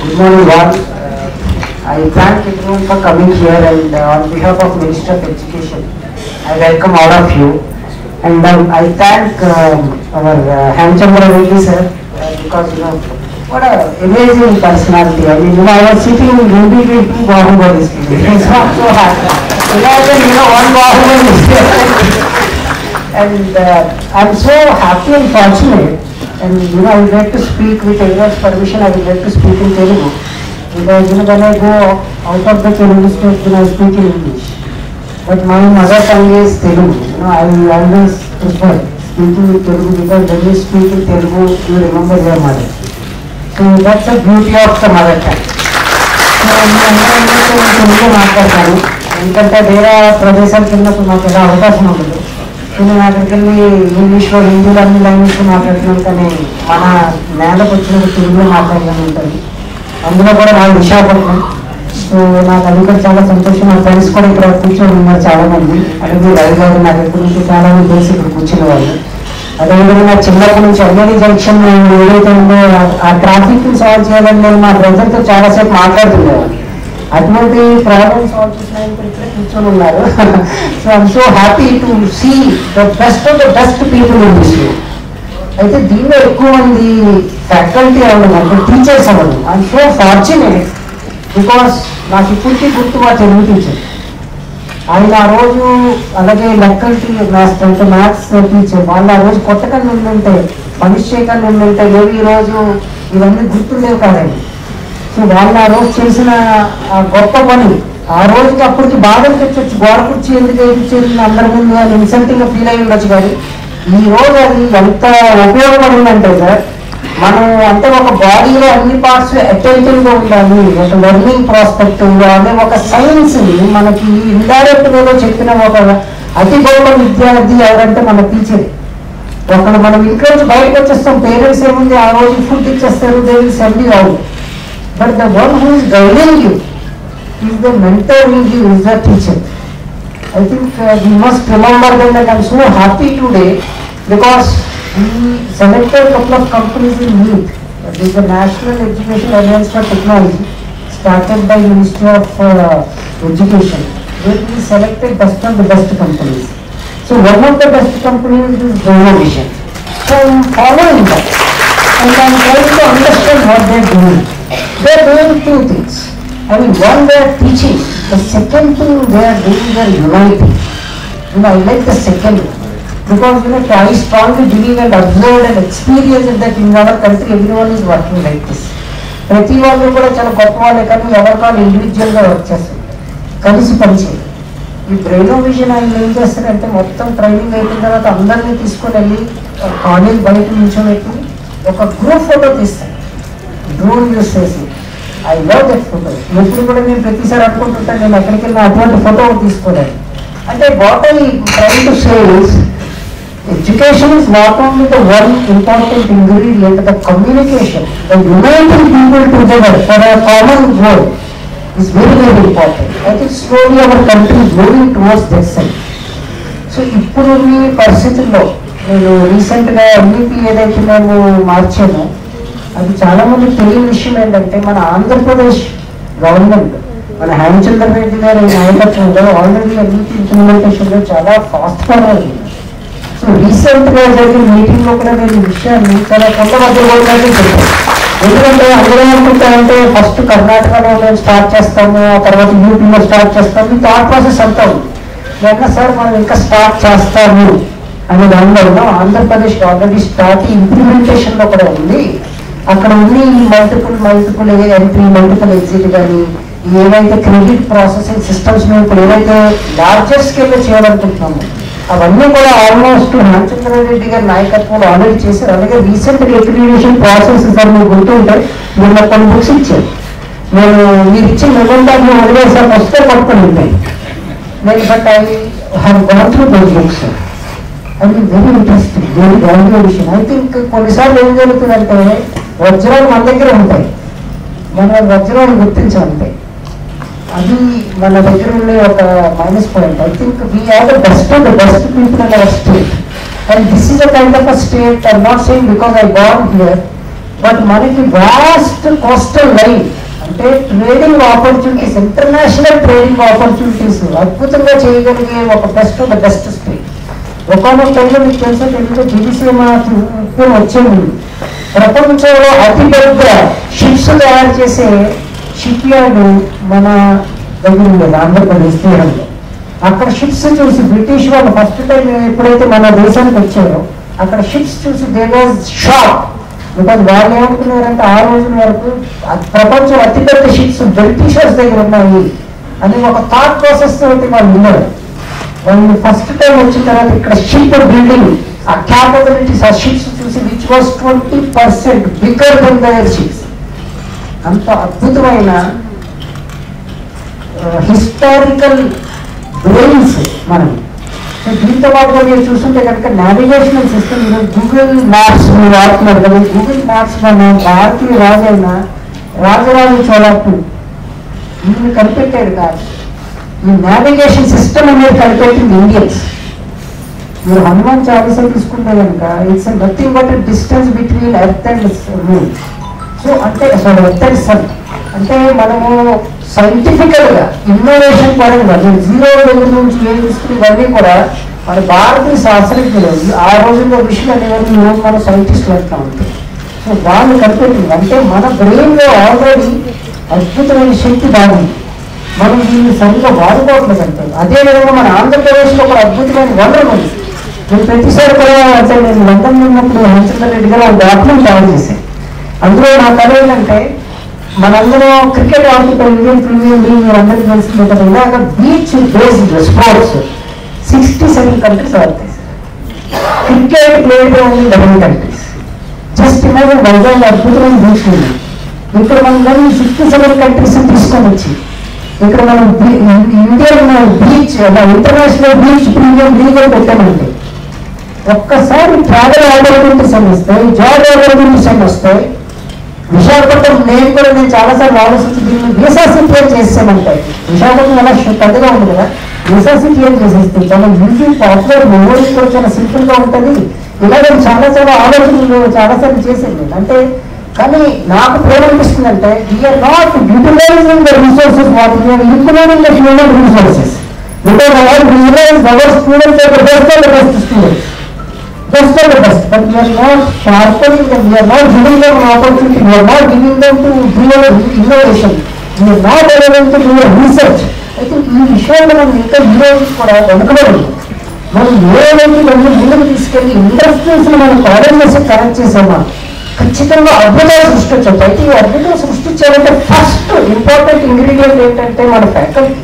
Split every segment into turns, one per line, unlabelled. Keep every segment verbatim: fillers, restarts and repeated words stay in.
Good morning, all. Uh, I thank everyone for coming here, and uh, on behalf of Minister of Education, I welcome all of you. And um, I thank um, our uh, Hemchandra Reddy sir uh, because you know what a amazing personality. I mean, you know, I was sitting in between two Bahubalis. It's not so hard. Imagine, you know, one Bahubali is there. And uh, I'm so happy and fortunate. And you know, I would like to speak with everyone's permission. I would like to speak in Telugu because you know when I go out of the Telugu state, you know, I speak in English. But my mother tongue is Telugu. You know, I always prefer speaking with Telugu because when you speak in Telugu, you remember your mother. So that's the beauty of the mother tongue. So నేను తెలుగు మాట్లాడతాను ఎందుకంటే వేరే ప్రదేశాలకు వెళ్ళినప్పుడు మాకు ఎలా అవకాశం ఉంటుంది. నేను అక్కడికి వెళ్ళి ఇంగ్లీష్లో హిందీలో అన్ని లాంగ్వేజ్లో మాట్లాడుతున్నాను కానీ మన నేలకు వచ్చినప్పుడు తెలుగులో మాట్లాడడం ఉంటుంది. అందులో కూడా నా విశాఖపట్నం. సో నాకు అది కూడా చాలా సంతోషం. నా ఫ్రెండ్స్ కూడా ఇక్కడ కూర్చొని ఉన్నారు చాలా మంది. అలాగే రవి గారు నాకు ఎక్కడి నుంచి చాలా మంది తెలిసి ఇక్కడ కూర్చునే వాళ్ళు. అదేవిధంగా నా చిన్నప్పటి నుంచి అల్లేని జంక్షన్ ఏదైతే ఉందో ఆ ట్రాఫిక్ ని సాల్వ్ చేయాలని నేను మా బ్రదర్తో చాలాసేపు మాట్లాడుతుండేవాడిని. అటువంటి ప్రాబ్లమ్ సాల్వ్ చేసిన ఇక్కడ కూర్చొని ఉన్నారు. So I'm so happy to see the best of the best people in this you. అయితే దీనిలో ఎక్కువ మంది ఫ్యాకల్టీ అవ్వడం అంటే టీచర్స్ అవ్వడం ఐఎమ్ సో ఫార్చునేట్ బికాస్ నాకు ఇప్పటికీ గుర్తు మా తెలుగు టీచర్. ఆయన ఆ రోజు అలాగే లెక్కలు మ్యాథ్స్ అంటే మ్యాథ్స్ టీచర్ వాళ్ళు ఆ రోజు కొట్టకన్నా ఉండుంటే పనిష్ చేయకన్నా ఉండుంటే లేవు ఈరోజు ఇవన్నీ గుర్తుండేవి కాదండి. సో వాళ్ళు ఆ రోజు చేసిన ఆ గొప్ప పని ఆ రోజుకి అప్పటికి బాధలు తెచ్చొచ్చు గోడ కుర్చీ ఎందుకు వేయించేది అందరి ముందు అని ఇన్సల్టింగ్గా ఫీల్ అయ్యి ఉండొచ్చు. కానీ ఈ రోజు అది ఎంత ఉపయోగపడిందంటే సార్ మనం అంటే ఒక బాడీలో అన్ని పార్ట్స్ అటెంటివ్గా ఉండాలి ఒక లెర్నింగ్ ప్రాస్పెక్టివ్గా అనే ఒక సైన్స్ని మనకి ఇండైరెక్ట్ వేలో చెప్పిన ఒక అతి గొప్ప విద్యార్థి ఎవరంటే మన టీచర్. ఒకళ్ళు మనం ఇంట్లో నుంచి బయటకు వచ్చేస్తాం పేరెంట్స్ ఏముంది ఆ రోజు ఫుడ్ ఇచ్చేస్తారు they will send you out. But the one who is guiding you is the mentoring you is the teacher. I think uh, we must remember that I am so happy today because we selected a couple of companies in NEET. That is the National Education Alliance for Technology started by Ministry of uh, Education. Where we selected best of the best companies. So one of the best companies is Renovation. So I am following that and I am trying to understand what they are doing. They are doing two things. I mean, one they are teaching. The second thing they are doing, they are uniting. You know, I like the second one. Because, you know, I strongly believe and observed and experienced that in our country, everyone is working like this. ప్రతి వాళ్ళు కూడా చాలా గొప్ప వాళ్ళే కానీ ఎవరి వాళ్ళు ఇండివిజువల్గా వర్క్ చేస్తారు కలిసి పనిచేయాలి. ఈ బ్రెయినోవిజన్ ఆయన ఏం చేస్తారంటే మొత్తం ట్రైనింగ్ అయిపోయిన తర్వాత అందరినీ తీసుకొని వెళ్ళి కాలేజ్ బయట నిల్చోబెట్టి ఒక గ్రూప్ ఫోటో తీస్తారు డ్రోన్ యూస్ చేసి. I love that photo. ఎప్పుడు కూడా నేను ప్రతిసారి అనుకుంటుంటాను నేను ఎక్కడికి వెళ్ళినా అటువంటి ఫోటో తీసుకోలేదు. అంటే what I train to say is education is not only the one important ingredient, the communication, the uniting people together for a common goal is very very important. I think slowly our country is moving towards that side. So ఇప్పుడు ఈ పరిస్థితుల్లో నేను రీసెంట్గా MEP ఏదైతే మేము మార్చామో అది చాలా మందికి తెలియని విషయం ఏంటంటే మన ఆంధ్రప్రదేశ్ గవర్నమెంట్ మన హేమచంద్ర రెడ్డి గారి నాయకత్వంలో ఆల్రెడీ ఎంఈపీ ఇంప్లిమెంటేషన్లో చాలా ఫాస్ట్గా ఉంది. సో రీసెంట్గా జరిగిన మీటింగ్లో కూడా నేను ఈ విషయాన్ని చాలా కొంత మధ్య చెప్పాను. ఎందుకంటే అందరూ అనుకుంటారంటే ఫస్ట్ కర్ణాటకలో మేము స్టార్ట్ చేస్తాము ఆ తర్వాత యూపీలో స్టార్ట్ చేస్తాము ఈ థాట్ ప్రాసెస్ అంతా ఉంది. లేదా సార్ మనం ఇంకా స్టార్ట్ చేస్తాము అనే దానిలో ఆంధ్రప్రదేశ్ ఆల్రెడీ స్టార్ట్ ఇంప్లిమెంటేషన్లో కూడా ఉంది. అక్కడ ఉంది ఈ multiple multiple entry multiple exit కానీ ఏవైతే క్రెడిట్ ప్రాసెసింగ్ సిస్టమ్స్ మేము ఇప్పుడు ఏవైతే లార్జెస్ట్ స్కేల్లో చేయాలనుకుంటున్నాము అవన్నీ కూడా ఆల్మోస్ట్ హేమచంద్ర రెడ్డి గారి నాయకత్వంలో ఆల్రెడీ చేశారు. అలాగే రీసెంట్గా అక్రిడిటేషన్ ప్రాసెస్ సార్ మీరు గుర్తుంటే మీరు నాకు కొన్ని బుక్స్ ఇచ్చారు. నేను మీరు ఇచ్చిన నిబంధనలు వదిలేసారి వస్తే పట్టుకొని ఉంటాయి నేను but I have gone through those books. అది వెరీ ఇంట్రెస్టింగ్ వెరీ వాల్యూ విషయం. ఐ థింక్ కొన్నిసార్లు ఏం జరుగుతుందంటే వజ్రాలు మన దగ్గర ఉంటాయి మన వజ్రాలు గుర్తించాలంటే అది మన దగ్గర ఉండే ఒక minus point. I think we have the best of the best people in our state and this is a kind of a state. I'm not saying because I born here but మనకి vast coastal line అంటే trading opportunities, international trading opportunities అద్భుతంగా చేయగలిగే ఒక best ఒక best state. ఒకనొక టైంలో మీకు తెలిసే తెలుగులో దివిసీమ వచ్చింది. ప్రపంచంలో అతిపెద్ద షిప్స్ తయారు చేసే షిప్ యార్డ్ మన దగ్గర ఉండేది ఆంధ్రప్రదేశ్ తీరంలో. అక్కడ షిప్స్ చూసి బ్రిటిష్ వాళ్ళు ఫస్ట్ టైం ఎప్పుడైతే మన దేశానికి వచ్చారో అక్కడ షిప్స్ చూసి దే వాజ్ షాక్. బికాజ్ వాళ్ళు ఏమనుకున్నారంటే ఆ రోజుల వరకు ప్రపంచం అతిపెద్ద షిప్స్ బ్రిటిషర్స్ దగ్గర ఉన్నాయి అని ఒక థాట్ ప్రాసెస్ తోటి వాళ్ళు ఉన్నారు. వాళ్ళు ఫస్ట్ టైం వచ్చిన తర్వాత ఇక్కడ షిప్ బిల్డింగ్ ఆ క్యాపబిలిటీస్ ఆ షిప్స్ చూసి which was twenty percent bigger than their ships. అంత అద్భుతమైన హిస్టారికల్ బ్రెయిన్స్ మనం. సో దీంతో పాటుగా మీరు చూస్తుంటే కనుక నావిగేషనల్ సిస్టమ్ ఈరోజు గూగుల్ మ్యాప్స్ మీరు వాడుతున్నారు కదా. గూగుల్ మ్యాప్స్ మన భారతీయ రాజైన రాజరాజ చోళాపు వీళ్ళు కనిపెట్టాడు కాదు. ఈ నావిగేషన్ సిస్టమ్ అనేది కనిపెట్టింది ఇండియన్స్. మీరు హనుమాన్ చాలీసా తీసుకుంటే కనుక it's nothing but distance between earth and moon. So అంటే అసలు ఎర్త్ అండ్ సన్ అంటే మనము సైంటిఫికల్ గా ఇన్నోవేషన్ పరంగా మీరు జీరో దగ్గర నుంచి ఏం తీసుకుని ఇవన్నీ కూడా మన భారతీయ శాస్త్రజ్ఞులు ఆ రోజుల్లో విషయం అనేవాళ్ళు ఈరోజు మన సైంటిస్టులు అంటూ ఉంటాయి. సో వాళ్ళు కనిపెట్టింది అంటే మన బ్రెయిన్ లో ఆల్రెడీ అద్భుతమైన శక్తి బాగుంది, మనం దీన్ని సరిగ్గా వాడుకోవట్లేదు అంటే. అదేవిధంగా మన ఆంధ్రప్రదేశ్లో ఒక అద్భుతమైన వనరు ఉంది. నేను ప్రతిసారి కూడా అంటే నేను లండన్ ఉన్నప్పుడు హరిచంద్ర రెడ్డి గారు ఒక డాక్యుమెంట్ తయారు చేశాను. అందులో నా కథ ఏంటంటే మనందరూ క్రికెట్ ఆడుతుంటాం, ఇండియన్ ప్రీమియర్ లీగ్ మీరు అందరికీ తెలిసిందే కదా. ఇలాగ beach based sports sixty seven countries ఆడతాయి. Cricket player only eleven countries. Just ఇలాగే వైజాగ్ అద్భుతమైన బీచ్ ఉంది. ఇక్కడ మనం కానీ సిక్స్టీ సెవెన్ కంట్రీస్ తీసుకొని వచ్చి ఇక్కడ మనం Indian beach international beach premier league అని పెట్టామంటే ఒక్కసారి ట్రావెల్ ఆపర్చునిటీస్ అని వస్తాయి, జాబ్ ఆపర్చునిటీస్ అని వస్తాయి. విశాఖపట్నం నేను కూడా నేను చాలాసార్లు ఆలోచించి దీన్ని వీసా సిటీ అని చేసామంటాయి. విశాఖపట్నం అలా పెద్దగా ఉంది కదా, వీసా సిటీ అని చేసేస్తే చాలా ఈజీ పాపులర్ మెమోరీస్ కూడా చాలా సింపుల్ గా ఉంటుంది. ఇలాగే చాలా చాలా ఆలోచనలు చాలాసార్లు చేసేది అంటే. కానీ నాకు ఏమనిపిస్తుందంటే we're not utilising the resources what we're improving the human resources. Because our realise our students are the best of the best students. Best of the best, but we are not sharpening them, we are not giving them an opportunity, we are not giving them to do innovation, we are not allowing them to do research. I think ఈ విషయాల్లో మనం ఇంకా ఈ రోజు కూడా వెనుకబడి మనం ఏదైతే మనం ముందుకు తీసుకెళ్ళి ఇండస్ట్రీస్ మనం కాలేజెస్ కనెక్ట్ చేసామా ఖచ్చితంగా అద్భుతాలు సృష్టించవచ్చు. అయితే ఈ అద్భుతాలు సృష్టించాలంటే ఫస్ట్ ఇంపార్టెంట్ ఇంగ్రీడియంట్ ఏంటంటే మన ఫ్యాకల్టీ.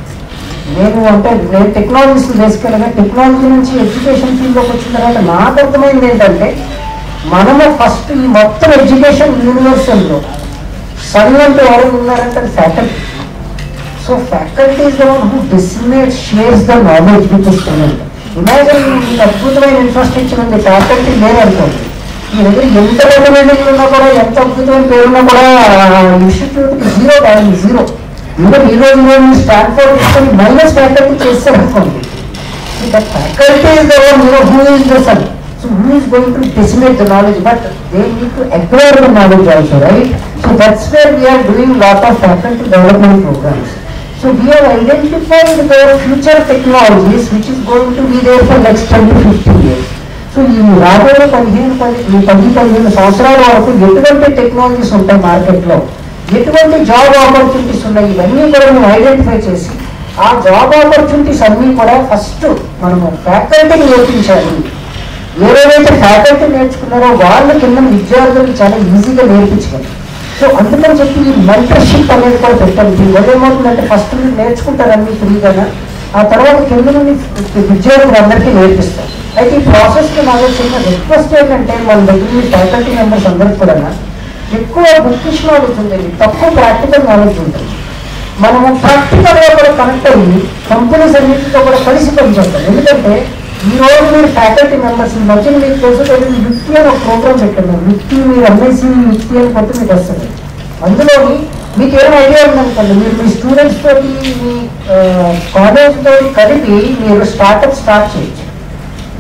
నేను అంటే నేను టెక్నాలజీస్ బేసికల్గా టెక్నాలజీ నుంచి ఎడ్యుకేషన్ ఫీల్డ్లోకి వచ్చిన తర్వాత నాకు అర్థమైంది ఏంటంటే మనము ఫస్ట్ ఈ మొత్తం ఎడ్యుకేషన్ యూనివర్సల్లో సన్ అంటే ఎవరు ఉన్నారంటే faculty. So faculty is the one who disseminate shares the knowledge with the student. Imagine మీకు అద్భుతమైన ఇన్ఫ్రాస్ట్రక్చర్ ఉంది, ఫ్యాకల్టీ లేదనుకోండి, మీ దగ్గర ఎంత పెద్ద బిల్డింగ్లు ఉన్నా కూడా ఎంత అద్భుతమైన పేరున్నా కూడా ఇన్స్టిట్యూట్కి జీరో వాల్యూ, జీరో. ఈవెన్ ఈ రోజు నేను స్టాన్ఫోర్డ్ తీసుకొని మైనస్ ఫ్యాకల్టీ చేస్తారు అనుకోండి. That faculty is the one you know who is the sun. So who is going to disseminate the knowledge, but they need to acquire the knowledge also, right? So that's where we're doing lot of faculty development programmes. So we have identified the future technologies which is going to be there for next ten to fifteen years. So ఈ రాబోయే పదిహేను పది పది పదిహేను సంవత్సరాల వరకు ఎటువంటి technologies ఉంటాయి మార్కెట్లో, ఎటువంటి జాబ్ ఆపర్చునిటీస్ ఉన్నాయి, ఇవన్నీ కూడా మేము ఐడెంటిఫై చేసి ఆ జాబ్ ఆపర్చునిటీస్ అన్నీ కూడా ఫస్ట్ మనము ఫ్యాకల్టీకి నేర్పించాలి. ఏదైతే ఫ్యాకల్టీ నేర్చుకున్నారో వాళ్ళ కింద విద్యార్థులకు చాలా ఈజీగా నేర్పించగలరు. సో అందుకని చెప్పి ఈ మెంటర్షిప్ అనేది కూడా పెట్టాలి. దీనివల్ల ఏమవుతుందంటే ఫస్ట్ మీరు నేర్చుకుంటారు అన్ని ఫ్రీగా, ఆ తర్వాత కింద నుండి విద్యార్థులు అందరికీ నేర్పిస్తారు. అయితే ఈ ప్రాసెస్కి నాకు చిన్న రిక్వెస్ట్ ఏంటంటే మన దగ్గర మీ ఫ్యాకల్టీ మెంబర్స్ అందరికి కూడా ఎక్కువ బుకిష్ నాలెడ్జ్ ఉంటుంది, తక్కువ ప్రాక్టికల్ నాలెడ్జ్ ఉంటుంది. మనము ప్రాక్టికల్గా కూడా కనెక్ట్ అయ్యి కంపెనీస్ అన్నింటితో కూడా కలిసి పనిచేస్తాం. ఎందుకంటే ఈ రోజు మీరు ఫ్యాకల్టీ మెంబర్స్ మధ్య మీకు తెలుసు తెలియదు యుక్తి అని ఒక ప్రోగ్రామ్ పెట్టాను. యుక్తి మీరు ఎంఎస్సీ యుక్తి అని కొత్త మీకు వస్తుంది. అందులోని మీకు ఏం ఐడియా ఉందనుకోండి, మీరు మీ స్టూడెంట్స్ తోటి మీ కాలేజ్ తోటి కలిపి మీరు స్టార్ట్అప్ స్టార్ట్ చేయొచ్చు.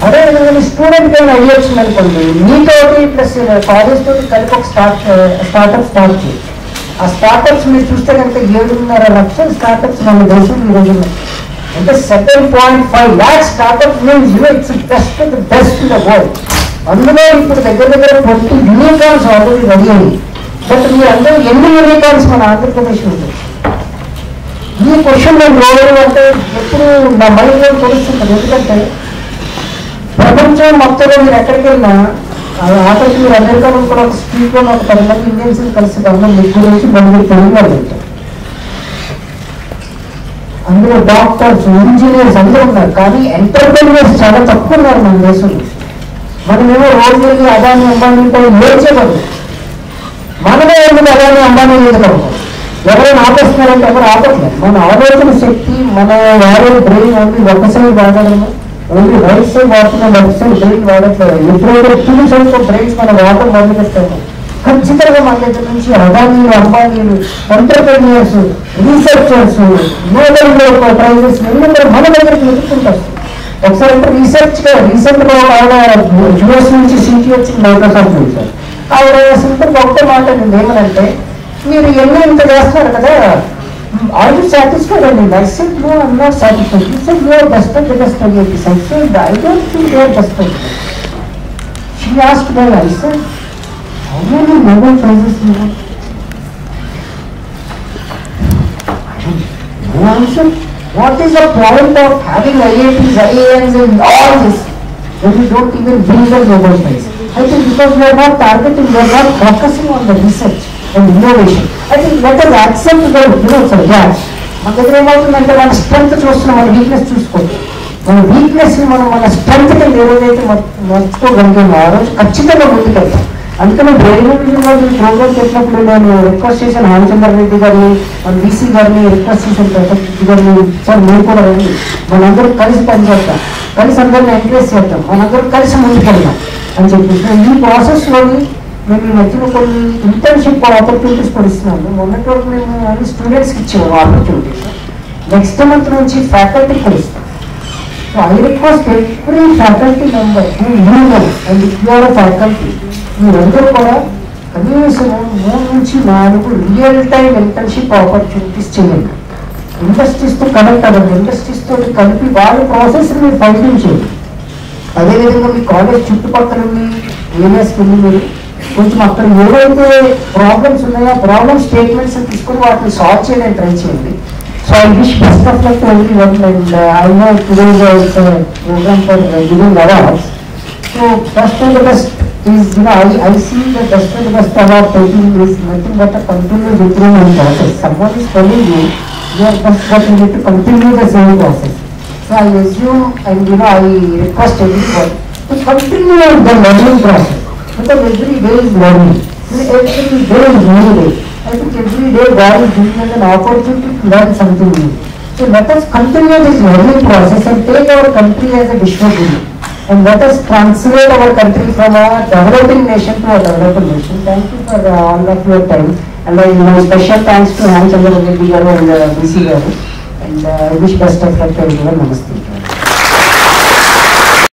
అదేవిధంగా స్టూడెంట్ ఏమైనా ఐడియా వచ్చింది అనుకోండి, మీతోటి ప్లస్ కాలేజ్ తోటి కలిపి ఒక స్టార్ట్ స్టార్ట్అప్ స్టార్ట్ చేయి. ఆ స్టార్ట్అప్స్ మీరు చూస్తే కనుక ఏడున్నర లక్షల స్టార్ట్అప్స్ మన దేశం ఈ రోజు ఉన్నాయి. అంటే seven point five lakh startup means it's best the best in the world. అందులో ఇప్పుడు దగ్గర దగ్గర ట్వంటీ యూనికార్న్స్ ఆల్రెడీ రెడీ అయ్యి. బట్ మీరు అందరూ ఎన్ని యూనికార్న్స్ మన ఆంధ్రప్రదేశ్ ఉంటుంది? ఈ క్వశ్చన్ నేను రోజు అంటే ఎప్పుడు నా మైండ్లో తెలుస్తుంటుంది. ఎందుకంటే ప్రపంచం మొత్తంలో మీరు ఎక్కడికి వెళ్ళినా ఆఖరికి మీరు అమెరికాలో కూడా ఒక స్ట్రీట్లో ఒక పది మంది ఇండియన్స్ కలిసి గవర్నమెంట్ మీ గురించి మనకి తెలుగు వాళ్ళు ఉంటారు. అందులో డాక్టర్స్, ఇంజనీర్స్ అందరూ ఉన్నారు. కానీ ఎంటర్ప్రెన్యూర్స్ చాలా తక్కువ ఉన్నారు మన దేశంలో. మనమేమో రోజు వెళ్ళి అదాని అంబానీతో లేచేవారు. మనమే ఎందుకు అదాని అంబానీ లేదు కదా, ఎవరైనా ఆపేస్తున్నారంటే ఎవరు ఆపట్లేదు. మన ఆలోచన శక్తి, మన వాడే బ్రెయిన్ ఓన్లీ ఒక సైడ్ వాడడము, ఓన్లీ రైట్ సైడ్ వాడుతున్నాం, లెఫ్ట్ సైడ్ బ్రెయిన్ వాడట్లేదు. ఎప్పుడైతే టూ సైడ్స్ బ్రెయిన్స్ మనం వాడటం మొదలు పెట్టాము, ఖచ్చితంగా మన దగ్గర నుంచి అదానీలు, అంబానీలు, ఎంటర్ప్రెన్యూర్స్, రీసెర్చర్స్, నోబెల్ ప్రైజెస్ ఎన్ని కూడా మన దగ్గరికి వెతుక్కుంటారు. ఒకసారి అంటే రీసెర్చ్ రీసెంట్ గా ఆవిడ యూఎస్ నుంచి సీటీ వచ్చింది మైక్రోసాఫ్ట్ నుంచి. ఆవిడ సింపుల్ ఒకటే మాట అండి, ఏమనంటే మీరు ఎన్నో ఇంత చేస్తున్నారు కదా, ఆర్ యూ సాటిస్ఫైడ్ అండి? I said no, I am not satisfied. You said you are best and best అని చెప్పి I said I don't think you are best. She asked me, I said how many Nobel prizes you have? No answer. What is the point of having I I Ts, I I Ms and all this if you don't even bring the Nobel Prize? I think because we are not targeting, we are not focusing on the research and innovation. I think let us accept the, you know, sir, yeah. మన దగ్గర ఏమవుతుందంటే మన strength చూస్తున్నాం, మన weakness చూసుకోండి. మన weakness మనం మన స్ట్రెంత్ కింద ఏదైతే మర్చుకోగలిగామో ఆ రోజు ఖచ్చితంగా ముందుకెళ్తాం. అందుకని రైల్వే ప్రోగ్రామ్ పెట్టినప్పుడు నేను రిక్వెస్ట్ చేశాను రామచంద్ర రెడ్డి గారిని, మన బీసీ గారిని రిక్వెస్ట్ చేశాను, ప్రసాద్ గారిని, సార్ మీరు కూడా రండి, మనందరం కలిసి పనిచేద్దాం, కలిసి అందరిని ఎంకరేజ్ చేద్దాం, మనందరం కలిసి ముందుకెళ్దాం అని చెప్పేసి ఈ ప్రాసెస్లోని మేము ఈ మధ్యలో కొన్ని ఇంటర్న్షిప్ ఆపర్చునిటీస్ కూడా ఇస్తున్నాము. మొన్నటి వరకు మేము అన్ని స్టూడెంట్స్కి ఇచ్చాము ఆపర్చునిటీస్. నెక్స్ట్ మంత్ నుంచి ఫ్యాకల్టీ కూడా ఇస్తాం. So I request every faculty member and if you are faculty, మీరందరూ కూడా కనీసం మూడు నుంచి నాలుగు రియల్ టైం ఇంటర్న్షిప్ ఆపర్చునిటీస్ చేయండి. ఇండస్ట్రీస్తో కనెక్ట్ అవ్వండి, ఇండస్ట్రీస్తో కలిపి వాళ్ళ ప్రాసెస్ని మీరు పంపించేయండి. అదేవిధంగా మీ కాలేజ్ చుట్టుపక్కల ఉన్న ఏరియాస్కి వెళ్ళి మీరు కొంచెం అక్కడ ఏవైతే ప్రాబ్లమ్స్ ఉన్నాయో ప్రాబ్లమ్ స్టేట్మెంట్స్ తీసుకొని వాటిని సాల్వ్ చేయడానికి ట్రై చేయండి. So I wish best of luck to everyone and I know today is program for giving awards. So best of the best is, you know, I, I see the best and the best award taking is nothing but a continuous improvement process. Someone is telling you, you are best, but you need to continue the same process. So I assume and, you know, I request everyone to continue the learning process, because every day is learning. Every day is new day. I think every day God is giving us an opportunity to learn something new. So let us continue this learning process and take our country as a Vishwaguru. And let us translate our country from a developing nation to a developing nation. Thank you for uh, all of your time. And I uh, special thanks to Ramchandra Reddy garu and uh, B C garu. And uh, I wish best of luck to everyone. Namaste.